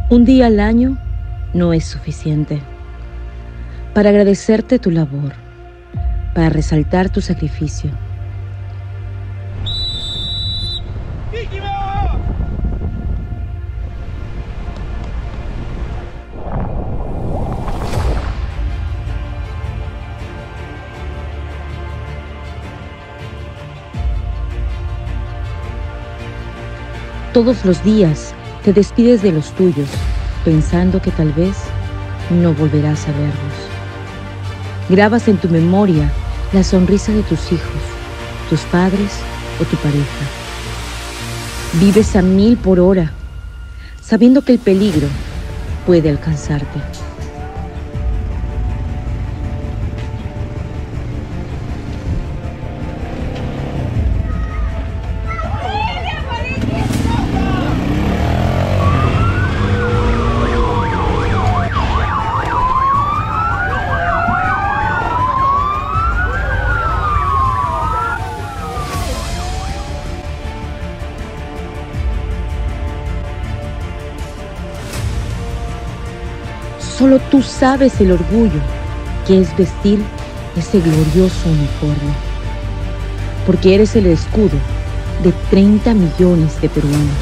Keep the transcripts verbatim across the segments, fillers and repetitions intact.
Un día al año no es suficiente para agradecerte tu labor, para resaltar tu sacrificio. Todos los días te despides de los tuyos, pensando que tal vez no volverás a verlos. Grabas en tu memoria la sonrisa de tus hijos, tus padres o tu pareja. Vives a mil por hora, sabiendo que el peligro puede alcanzarte. Solo tú sabes el orgullo que es vestir ese glorioso uniforme, porque eres el escudo de treinta millones de peruanos.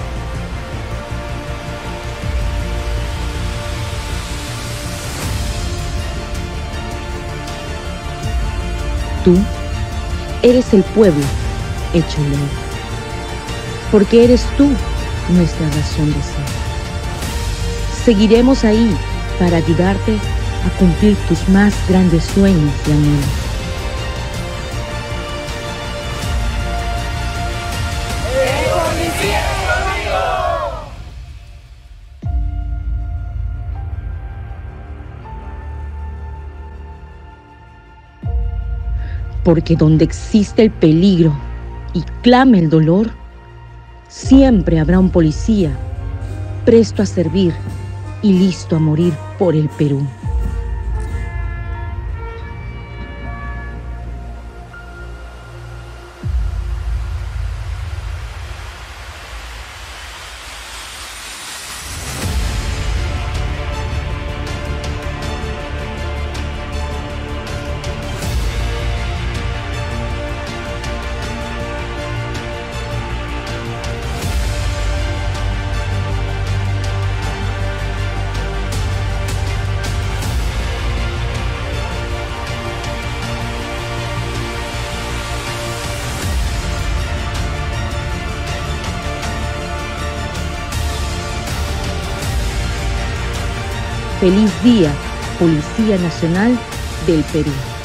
Tú eres el pueblo hecho ley, porque eres tú nuestra razón de ser. Seguiremos ahí para ayudarte a cumplir tus más grandes sueños y anhelos. Porque donde existe el peligro y clame el dolor, siempre habrá un policía presto a servir y listo a morir por el Perú. Feliz día, Policía Nacional del Perú.